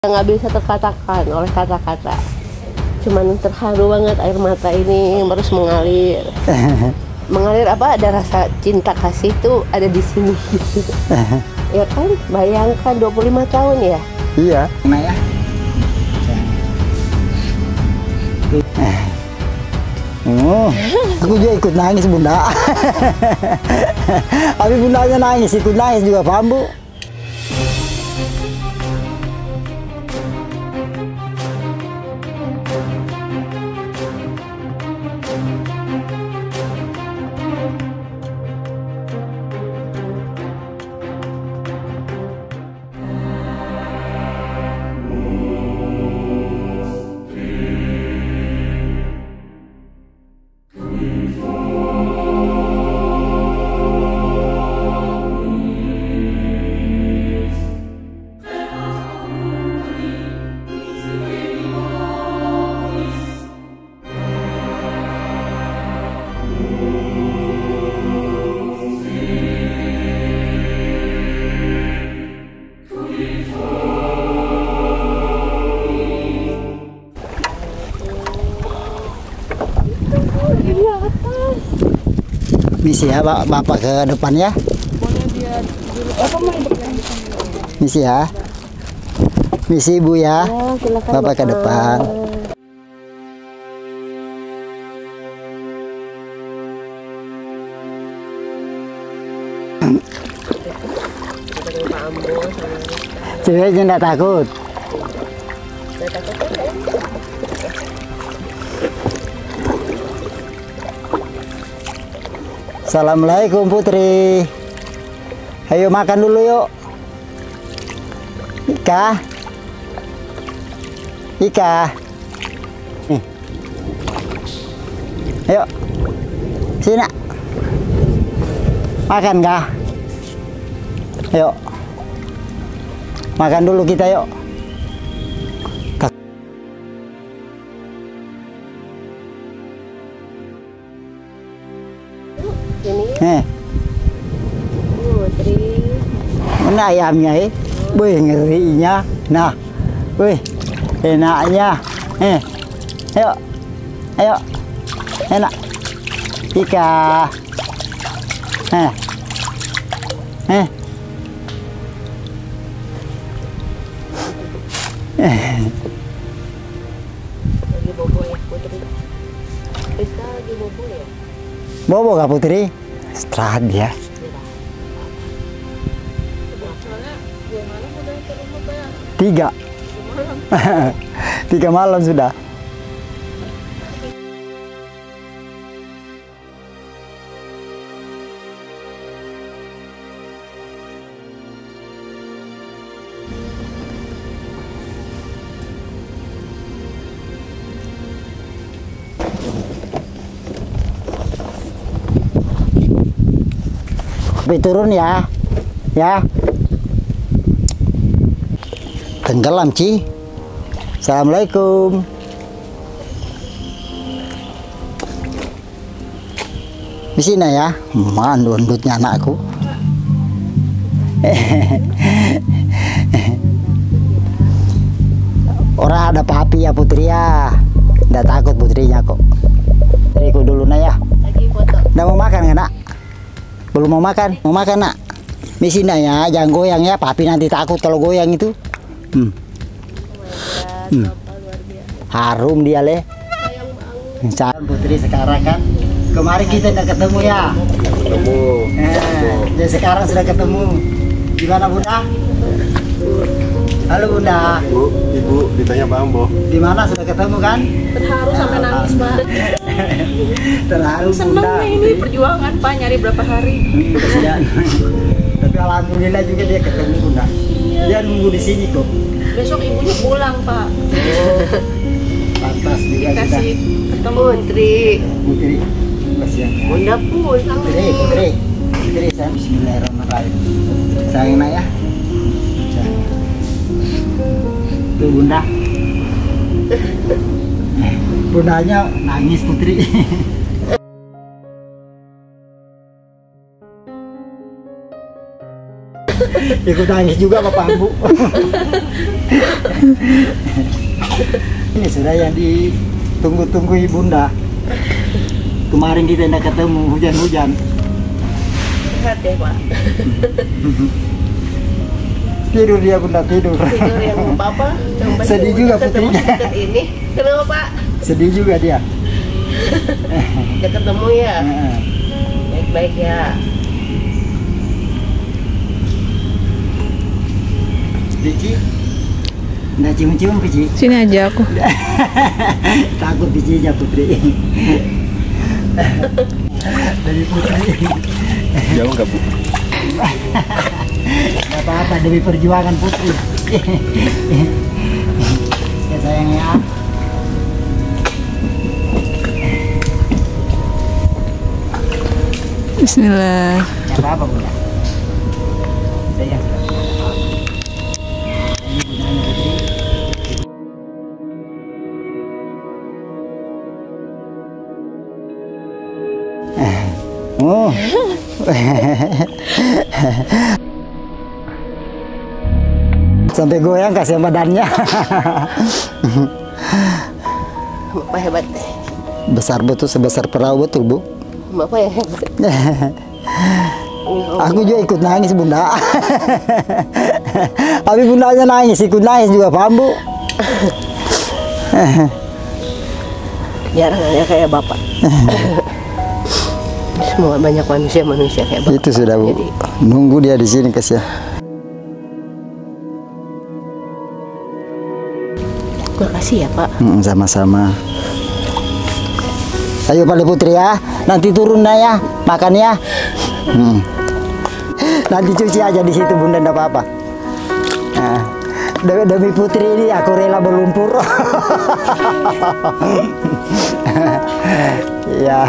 nggak bisa terkatakan oleh kata-kata. Cuman terharu banget, air mata ini terus mengalir. Mengalir apa? Ada rasa cinta kasih tuh ada di sini. Ya kan, bayangkan 25 tahun ya. Iya. Nah ya. Aku juga ikut nangis bunda. Tapi bundanya nangis, ikut nangis juga paham bu. Misi ya bapak ke depan ya. Misi ya. Misi ibu ya. Bapak ke depan. Ceweknya enggak takut. Assalamualaikum Putri. Ayo makan dulu yuk. Ika. Ika. Nih. Ayo. Sini. Makan kah? Ayo. Makan dulu kita yuk. Ini Putri. Mana ayamnya Wih ngerinya. Nah. Wih enaknya. Ayo. Ayo. Enak. Ika. Lagi bobo ya Putri. Rizka lagi bobo ya. Bobo kah Putri? Istirahat dia. Tiga. 3 malam sudah. Turun ya, ya. Tenggelam Ci. Assalamualaikum. Di sini ya, mandundutnya anakku. Orang ada papi ya Putri ya, nggak takut Putrinya kok. Teriku dulu nak ya. Lagi foto. Nggak mau makan kan nak? Belum mau makan nak. Di sini ya, jangan goyang ya, papi nanti takut kalau goyang itu. Harum dia le. Sayang Putri sekarang kan. Kemarin kita udah ketemu ya. Ketemu. Dan sekarang sudah ketemu. Gimana Bunda? Halo Bunda. Bu, Ibu ditanya Pak Ambo. Di mana sudah ketemu kan? Terharu sampai nangis Pak. Terharu Bunda. Seneng ini perjuangan Pak, nyari berapa hari. Kasihan. Tapi alhamdulillah juga dia ketemu Bunda. Dia nunggu di sini kok. Besok ibunya pulang Pak. Oh, pantas juga Dikasih ketemu Putri. Putri, kasihan. Bunda pulang. Putri, saya bismillahirrahmanirrahim. Sayang nak ya. Tuh Bunda. Bundanya nangis Putri. Ikut nangis juga Bapak Ambu. Ini sudah yang ditunggu-tunggu Ibunda. Kemarin kita tidak ketemu, hujan-hujan. Sehat ya Pak. Tidur dia Bunda, tidur. Tidur yang Papa. Sedih juga putrinya. Dekat ini. Kenapa Pak? Sedih juga dia. Udah ketemu ya. Baik-baik ya. Pici, nggak cium-cium Pici. Sini aja aku. Takut Picinya Putri. Dari Putri. Jauh nggak Bu? Gak apa-apa demi perjuangan Putri. Ya sayang ya. Bismillah. Gak apa-apa Bunda. Sayang. Ini bundanya Putri. Oh. Sampai goyang kasih badannya. Bapak hebat. Besar betul, sebesar perahu betul Bu. Bapak yang hebat. Aku juga ikut nangis Bunda. Tapi bundanya nangis, ikut nangis juga paham Bu. Jarang ada kayak Bapak. Semua banyak manusia kayak Bapak. Itu sudah Bu. Jadi, Nunggu dia di sini Kes ya. makasih ya Pak. Sama-sama. Ayo Pak Putri ya, nanti turun ya, makan ya. Nanti cuci aja di situ Bunda, enggak apa-apa. Nah, demi Putri ini aku rela berlumpur. Ya.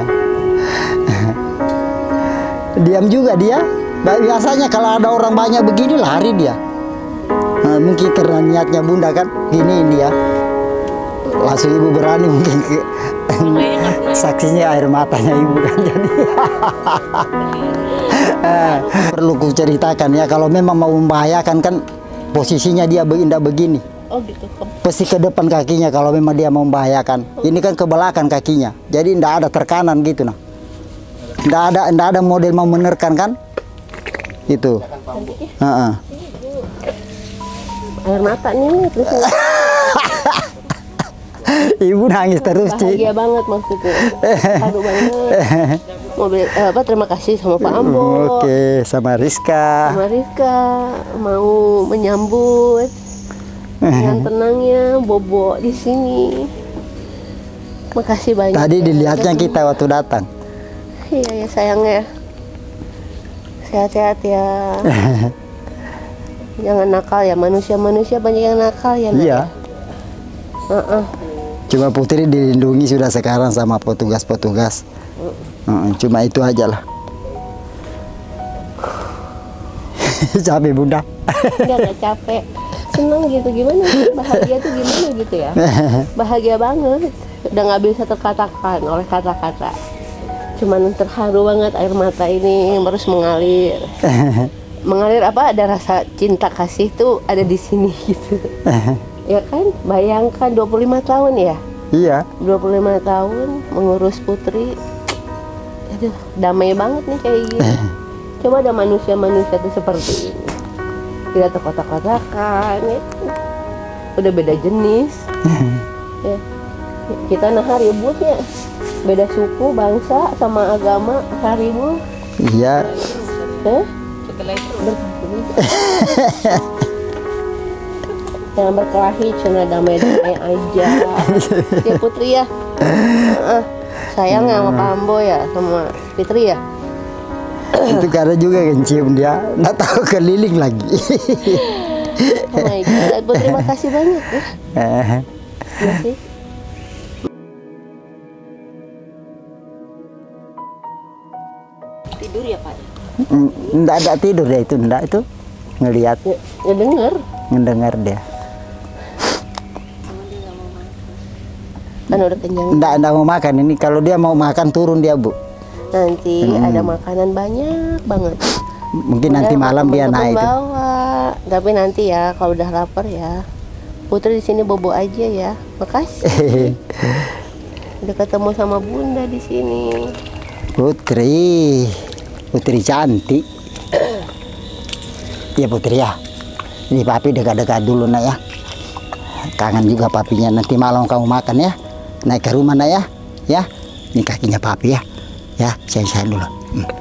Diam juga dia. Biasanya kalau ada orang banyak begini lari dia. Nah, mungkin karena niatnya Bunda kan gini ini ya. Langsung Ibu berani mungkin saksinya air matanya Ibu kan jadi. Perlu ku ceritakan ya, kalau memang mau membahayakan kan posisinya dia indah begini. Oh gitu. Pasti ke depan kakinya kalau memang dia mau membahayakan. Ini kan ke belakang kakinya. Jadi tidak ada terkanan gitu nah. Tidak ada model mau menerkan kan? Itu. Air mata nih terus. Ibu nangis terus Ci. Bahagia banget maksudnya. Aduh banget. Terima kasih sama Pak Ambo. Oke, sama Rizka. Sama Rizka mau menyambut dengan tenangnya Bobo di sini. Makasih banyak. Tadi dilihatnya kita waktu datang. Iya ya sayangnya. Sehat-sehat ya. Jangan nakal ya, manusia banyak yang nakal ya. Iya. Cuma Putri dilindungi sudah sekarang sama petugas-petugas. Cuma itu aja lah. Capek Bunda. Enggak capek. Senang gitu, gimana sih? Bahagia tuh gimana gitu ya. Bahagia banget. Udah nggak bisa terkatakan oleh kata-kata. Cuman terharu banget, air mata ini terus mengalir. Mengalir apa? Ada rasa cinta kasih tuh ada di sini gitu. Ya kan? Bayangkan 25 tahun ya? Iya. 25 tahun mengurus Putri. Aduh, damai banget nih kayak gini. Coba ada manusia-manusia tuh seperti ini. Tidak terkotak-kotakan ya. Udah beda jenis. Ya. Kita nah ributnya. Beda suku, bangsa, sama agama, ribut. Iya. Setelah itu jangan berkelahi, cuma damai-damai aja. Ya Putri ya. Sayang sama Pak Ambo ya, sama Fitri ya. Itu karena juga kan cium dia, nggak tahu keliling lagi. Oh my God, Putri makasih banyak ya. Iya sih. Tidur ya Pak? Nggak ada tidur dia itu, nggak itu ngelihat, ngedengar dia. Kan udah kenyang. Nggak mau makan ini. Kalau dia mau makan turun dia Bu. Nanti ada makanan banyak banget. Mungkin nanti Udah, malam dia teman-teman naik tuh. bawa. Tapi nanti ya kalau udah lapar ya. Putri di sini bobo aja ya. Makasih. Udah ketemu sama Bunda di sini. Putri, Putri cantik. Ya Putri ya. Ini papi dekat-dekat dulu nak ya. Kangen juga papinya. Nanti malam kamu makan ya. Naik ke rumah nak ya. Ya. Ini kakinya papi ya. Ya, sayang-sayang dulu.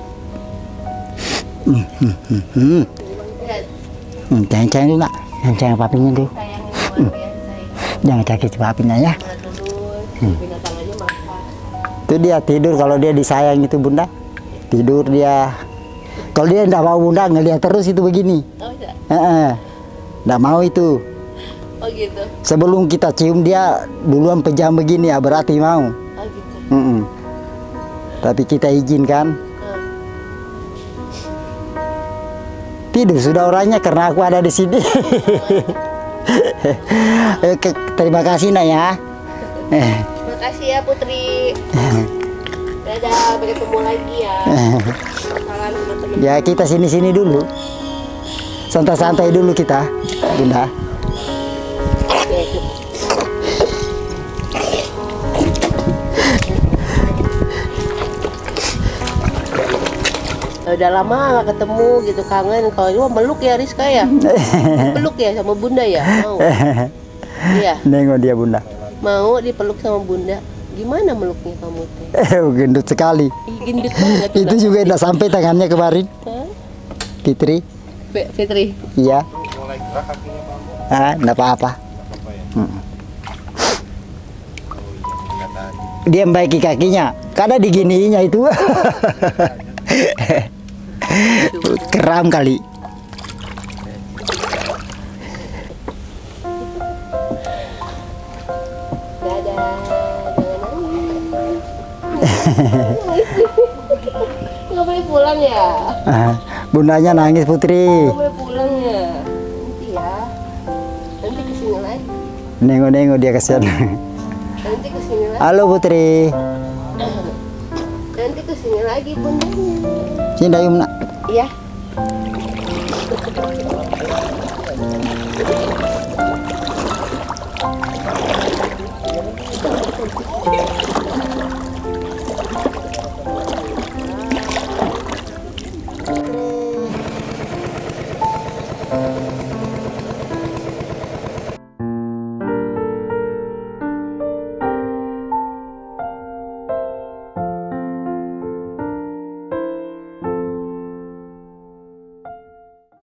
Sayang-sayang dulu nak. Sayang papinya dulu. Sayang luar biasa ya. Jangan sakit papinya ya. Dulu binatang aja makan. Itu dia tidur kalau dia disayang itu Bunda. Tidur dia. Kalau dia tidak mau Bunda ngelihat terus itu begini. Oh enggak? Nggak mau itu. Oh gitu. Sebelum kita cium dia duluan pejam begini ya berarti mau. Oh gitu. Tapi kita izinkan. Tidur sudah orangnya karena aku ada di sini. Terima kasih nak ya. Makasih ya Putri. Dadah, sampai ketemu lagi ya. Salam sama temen. Ya kita sini-sini dulu. Santai-santai dulu kita, Bunda. Udah lama gak ketemu gitu, kangen. Kalau lu meluk ya Rizka ya? Peluk ya sama Bunda ya? Mau? Iya, Nengok dia Bunda. mau dipeluk sama Bunda. Gimana meluknya kamu teh? Gendut sekali. Ih, gendut banget. Itu juga tidak sampai tangannya kemarin. Hah? Fitri. Fitri. Iya. Enggak apa-apa. Dia membaiki kakinya. Karena digininya itu. Keram kali. Dadah, jangan nangis. Nggak boleh pulang ya? Bundanya nangis Putri. Nggak boleh pulang ya? Nanti ya. Nanti kesini lagi. Nengok-nengok dia kasihan. Nanti kesini lagi. Halo Putri. Nanti kesini lagi Bundanya. Sini dayung nak. Iya.